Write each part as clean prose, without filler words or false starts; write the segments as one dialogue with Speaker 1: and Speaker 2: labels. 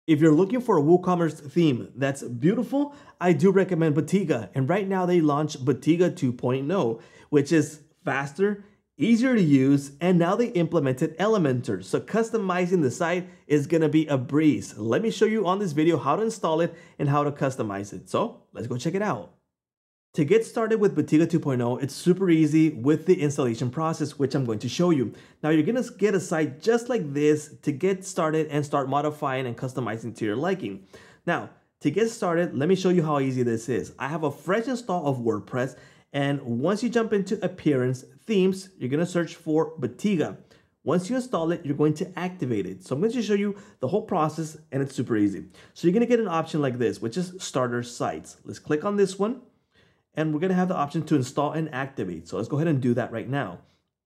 Speaker 1: If you're looking for a WooCommerce theme that's beautiful, I do recommend Botiga. And right now they launched Botiga 2.0, which is faster, easier to use, and now they implemented Elementor. So customizing the site is gonna be a breeze. Let me show you on this video how to install it and how to customize it. So let's go check it out. To get started with Botiga 2.0, it's super easy with the installation process, which I'm going to show you. Now you're gonna get a site just like this to get started and start modifying and customizing to your liking. Now, to get started, let me show you how easy this is. I have a fresh install of WordPress, and once you jump into Appearance, Themes, you're gonna search for Botiga. Once you install it, you're going to activate it. So I'm going to show you the whole process, and it's super easy. So you're gonna get an option like this, which is Starter Sites. Let's click on this one. And we're gonna have the option to install and activate. So let's go ahead and do that right now.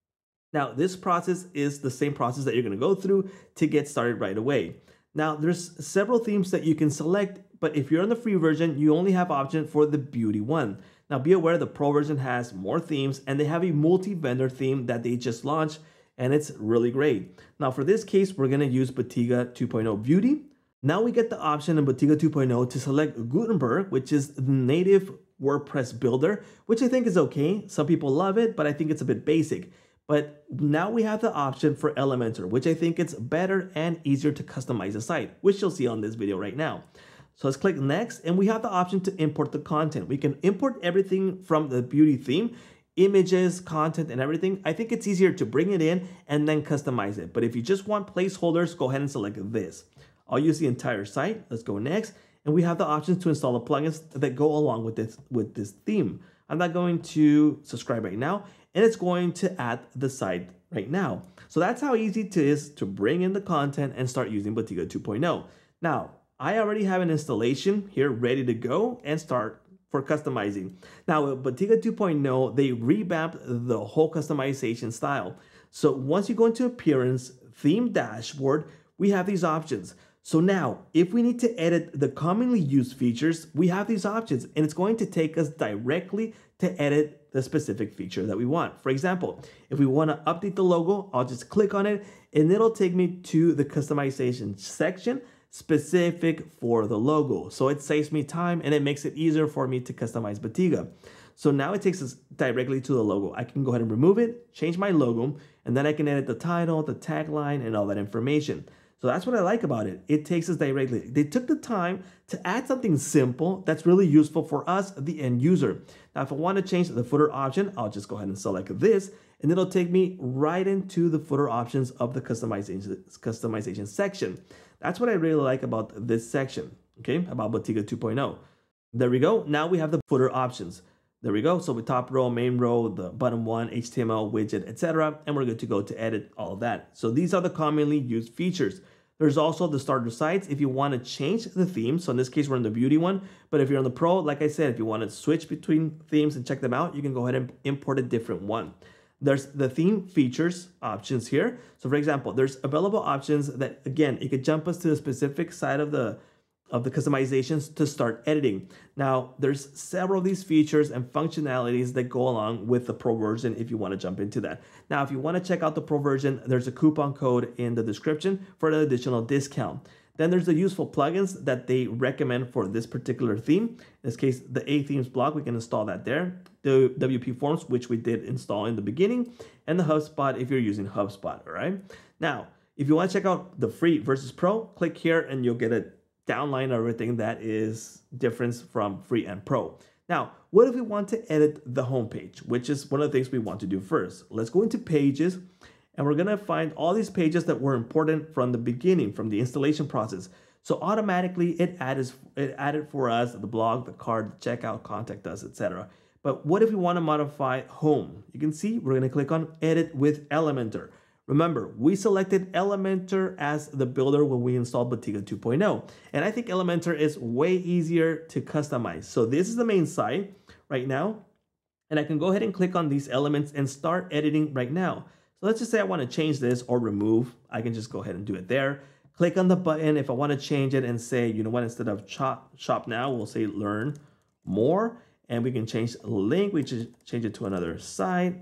Speaker 1: Now, this process is the same process that you're gonna go through to get started right away. Now, there's several themes that you can select, but if you're on the free version, you only have option for the beauty one. Now, be aware the pro version has more themes, and they have a multi-vendor theme that they just launched, and it's really great. Now, for this case, we're gonna use Botiga 2.0 Beauty. Now we get the option in Botiga 2.0 to select Gutenberg, which is the native WordPress builder, which I think is okay. Some people love it, but I think it's a bit basic. But now we have the option for Elementor, which I think it's better and easier to customize the site, which you'll see on this video right now. So let's click next, and we have the option to import the content. We can import everything from the beauty theme, images, content, and everything. I think it's easier to bring it in and then customize it. But if you just want placeholders, go ahead and select this. I'll use the entire site. Let's go next. And we have the options to install the plugins that go along with this theme. I'm not going to subscribe right now, and it's going to add the site right now. So that's how easy it is to bring in the content and start using Botiga 2.0. Now, I already have an installation here ready to go and start for customizing. Now, with Botiga 2.0, they revamped the whole customization style. So once you go into Appearance, Theme Dashboard, we have these options. So now, if we need to edit the commonly used features, we have these options, and it's going to take us directly to edit the specific feature that we want. For example, if we want to update the logo, I'll just click on it, and it'll take me to the customization section specific for the logo. So it saves me time, and it makes it easier for me to customize Botiga. So now it takes us directly to the logo. I can go ahead and remove it, change my logo, and then I can edit the title, the tagline, and all that information. So that's what I like about it. It takes us directly. They took the time to add something simple that's really useful for us, the end user. Now, if I want to change the footer option, I'll just go ahead and select this, and it'll take me right into the footer options of the customization section. That's what I really like about this section, okay, about Botiga 2.0. There we go. Now we have the footer options. There we go. So the top row, main row, the bottom one, HTML, widget, etc. And we're good to go to edit all of that. So these are the commonly used features. There's also the starter sites if you want to change the theme. So in this case, we're in the beauty one. But if you're on the pro, like I said, if you want to switch between themes and check them out, you can go ahead and import a different one. There's the theme features options here. So for example, there's available options that, again, it could jump us to a specific side of the customizations to start editing. Now, there's several of these features and functionalities that go along with the pro version if you want to jump into that. Now, if you want to check out the pro version, there's a coupon code in the description for an additional discount. Then there's the useful plugins that they recommend for this particular theme. In this case, the A themes block, we can install that there. The WP forms, which we did install in the beginning, and the HubSpot if you're using HubSpot, all right? Now, if you want to check out the free versus pro, click here and you'll get a downline of everything that is difference from free and pro. Now, what if we want to edit the homepage, which is one of the things we want to do first? Let's go into pages, and we're gonna find all these pages that were important from the beginning, from the installation process. So automatically it added for us the blog, the card, the checkout, contact us, etc. But what if we want to modify home? You can see we're gonna click on edit with Elementor. Remember, we selected Elementor as the builder when we installed Botiga 2.0. And I think Elementor is way easier to customize. So this is the main site right now. And I can go ahead and click on these elements and start editing right now. So let's just say I want to change this or remove. I can just go ahead and do it there. Click on the button if I want to change it and say, you know what, instead of shop now, we'll say learn more. And we can change the link. We just change it to another site,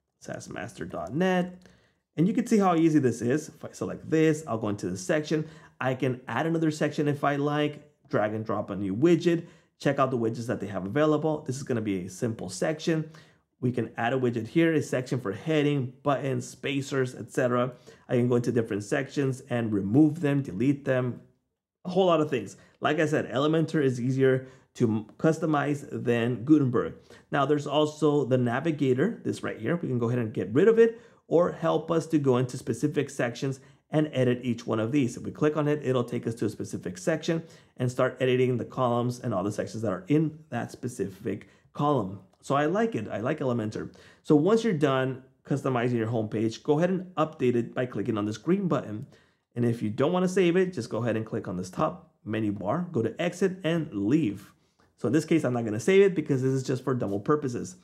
Speaker 1: sassmaster.net. And you can see how easy this is. If I select this, I'll go into the section. I can add another section if I like, drag and drop a new widget, check out the widgets that they have available. This is going to be a simple section. We can add a widget here, a section for heading, buttons, spacers, etc. I can go into different sections and remove them, delete them, a whole lot of things. Like I said, Elementor is easier to customize than Gutenberg. Now there's also the navigator, this right here. We can go ahead and get rid of it or help us to go into specific sections and edit each one of these. If we click on it, it'll take us to a specific section and start editing the columns and all the sections that are in that specific column. So I like it. I like Elementor. So once you're done customizing your homepage, go ahead and update it by clicking on this green button. And if you don't want to save it, just go ahead and click on this top menu bar, go to exit and leave. So in this case, I'm not going to save it because this is just for demo purposes.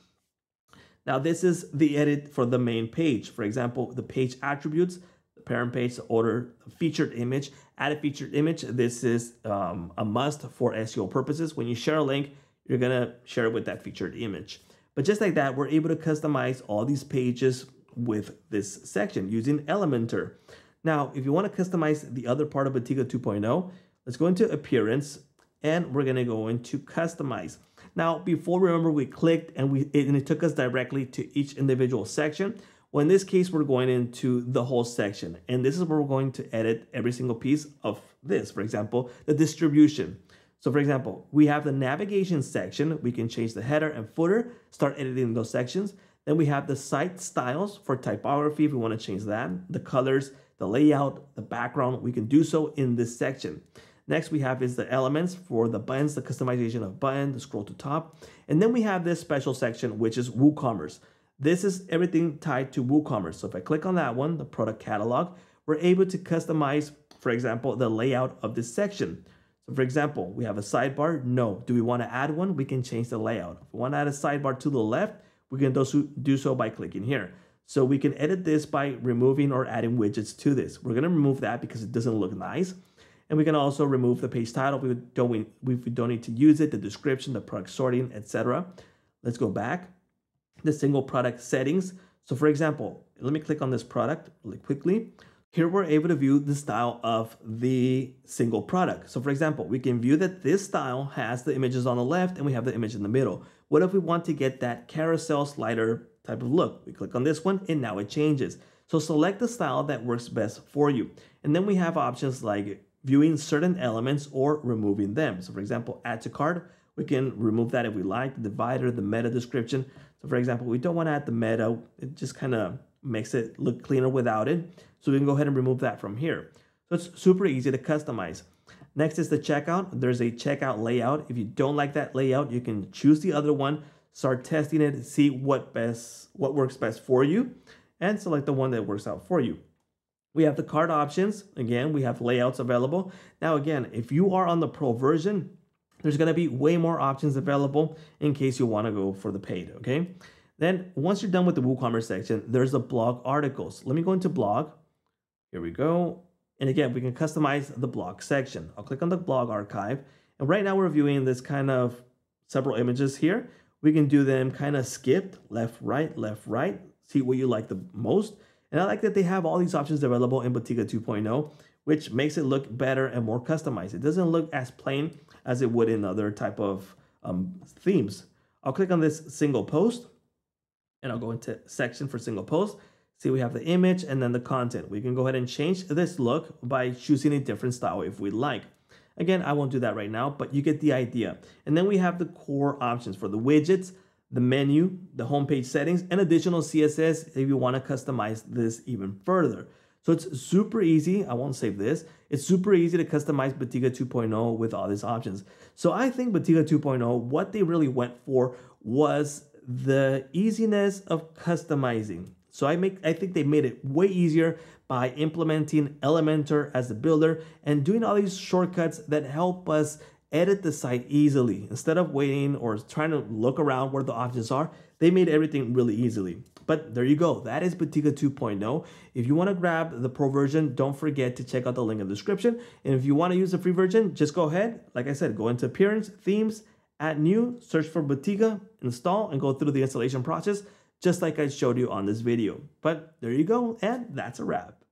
Speaker 1: Now this is the edit for the main page. For example, the page attributes, the parent page, the order, featured image, add a featured image. This is a must for SEO purposes. When you share a link, you're going to share it with that featured image. But just like that, we're able to customize all these pages with this section using Elementor. Now, if you want to customize the other part of Botiga 2.0, let's go into appearance and we're going to go into customize. Now, before, remember, we clicked and it took us directly to each individual section. Well, in this case, we're going into the whole section, and this is where we're going to edit every single piece of this. For example, the distribution. So for example, we have the navigation section. We can change the header and footer, start editing those sections. Then we have the site styles for typography if we want to change that, the colors, the layout, the background. We can do so in this section. Next we have is the elements for the buttons, the customization of button, the scroll to top. And then we have this special section, which is WooCommerce. This is everything tied to WooCommerce. So if I click on that one, the product catalog, we're able to customize, for example, the layout of this section. So for example, we have a sidebar. No. Do we want to add one? We can change the layout. If we want to add a sidebar to the left, we can do so by clicking here. So we can edit this by removing or adding widgets to this. We're going to remove that because it doesn't look nice. And we can also remove the page title if we don't need to use it, the description, the product sorting, etc. Let's go back. The single product settings. So for example, let me click on this product really quickly. Here we're able to view the style of the single product. So for example, we can view that this style has the images on the left and we have the image in the middle. What if we want to get that carousel slider type of look? We click on this one and now it changes. So select the style that works best for you. And then we have options like viewing certain elements or removing them. So for example, add to cart, we can remove that if we like, the divider, the meta description. So for example, we don't want to add the meta, it just kind of makes it look cleaner without it. So we can go ahead and remove that from here. So it's super easy to customize. Next is the checkout. There's a checkout layout. If you don't like that layout, you can choose the other one, start testing it, see what works best for you, and select the one that works out for you. We have the cart options. Again, we have layouts available. Now, again, if you are on the pro version, there's going to be way more options available in case you want to go for the paid, okay? Then once you're done with the WooCommerce section, there's the blog articles. Let me go into blog. Here we go. And again, we can customize the blog section. I'll click on the blog archive. And right now we're viewing this kind of several images here. We can do them kind of skipped, left, right, see what you like the most. And I like that they have all these options available in Botiga 2.0, which makes it look better and more customized. It doesn't look as plain as it would in other type of themes. I'll click on this single post and I'll go into section for single post. See, we have the image and then the content. We can go ahead and change this look by choosing a different style if we like. Again, I won't do that right now, but you get the idea. And then we have the core options for the widgets, the menu, the homepage settings, and additional CSS if you want to customize this even further. So it's super easy. I won't save this. It's super easy to customize Botiga 2.0 with all these options. So I think Botiga 2.0, what they really went for was the easiness of customizing. So I think they made it way easier by implementing Elementor as a builder and doing all these shortcuts that help us edit the site easily. Instead of waiting or trying to look around where the options are, they made everything really easily. But there you go. That is Botiga 2.0. If you want to grab the pro version, don't forget to check out the link in the description. And if you want to use the free version, just go ahead. Like I said, go into appearance, themes, add new, search for Botiga, install, and go through the installation process, just like I showed you on this video. But there you go, and that's a wrap.